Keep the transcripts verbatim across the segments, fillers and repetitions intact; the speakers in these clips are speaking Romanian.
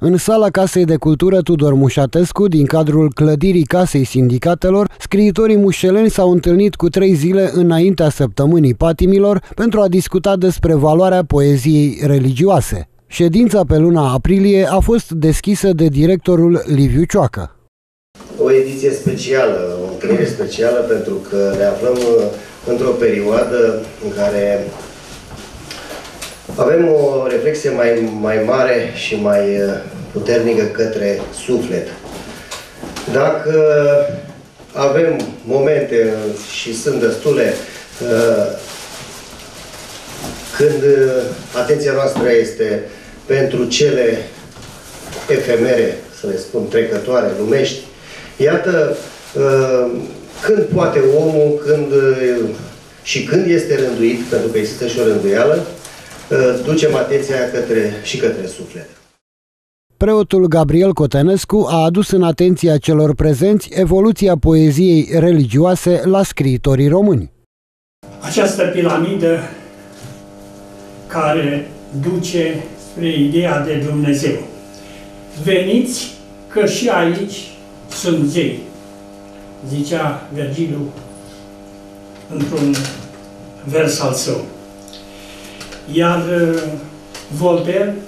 În sala Casei de Cultură Tudor Mușatescu, din cadrul clădirii Casei Sindicatelor, scriitorii mușceleni s-au întâlnit cu trei zile înaintea Săptămânii Patimilor pentru a discuta despre valoarea poeziei religioase. Ședința pe luna aprilie a fost deschisă de directorul Liviu Cioacă. O ediție specială, o întâlnire specială, pentru că ne aflăm într-o perioadă în care avem o reflexie mai, mai mare și mai puternică către suflet. Dacă avem momente, și sunt destule, când atenția noastră este pentru cele efemere, să le spun, trecătoare, lumești, iată, când poate omul, când și când este rânduit, pentru că există și o rânduială, ducem atenția către, și către suflet. Preotul Gabriel Cotenescu a adus în atenția celor prezenți evoluția poeziei religioase la scriitorii români. Această piramidă care duce spre ideea de Dumnezeu. Veniți că și aici sunt zei, zicea Vergiliu într-un vers al său. Iar Voltaire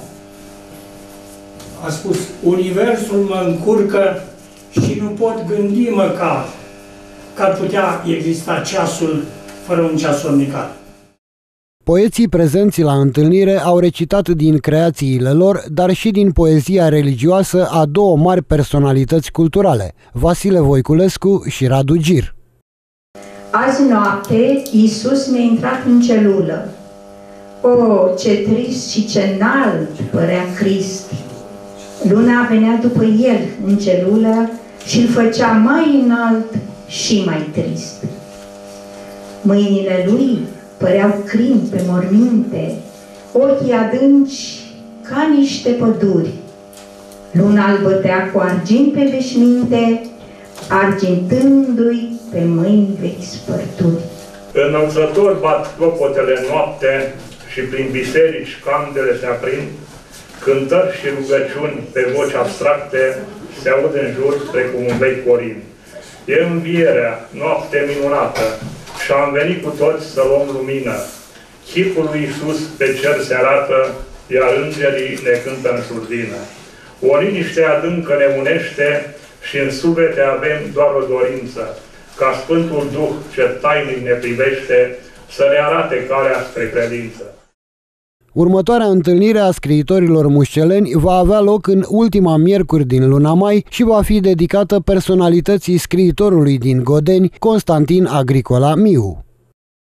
a spus: universul mă încurcă și nu pot gândi măcar că ar putea exista ceasul fără un ceasornicar. Poeții prezenți la întâlnire au recitat din creațiile lor, dar și din poezia religioasă a două mari personalități culturale, Vasile Voiculescu și Radu Gir. Azi noapte Iisus mi-a intrat în celulă. O, ce trist și ce înalt părea Crist! Luna venea după el în celulă și îl făcea mai înalt și mai trist. Mâinile lui păreau crin pe morminte, ochii adânci ca niște păduri. Luna îl bătea cu argint pe veșminte, argintându-i pe mâini vechi spărturi. Înălțător bat clopotele noapte și prin biserici candele se aprind, cântări și rugăciuni pe voci abstracte se aud în jur precum un vechi corind. E învierea, noapte minunată, și am venit cu toți să luăm lumină. Chipul lui Iisus pe cer se arată, iar îngerii ne cântă în surdină. O liniște adâncă ne unește și în suflete avem doar o dorință, ca Sfântul Duh ce tainic ne privește să ne arate calea spre credință. Următoarea întâlnire a scriitorilor mușceleni va avea loc în ultima miercuri din luna mai și va fi dedicată personalității scriitorului din Godeni, Constantin Agricola Miu.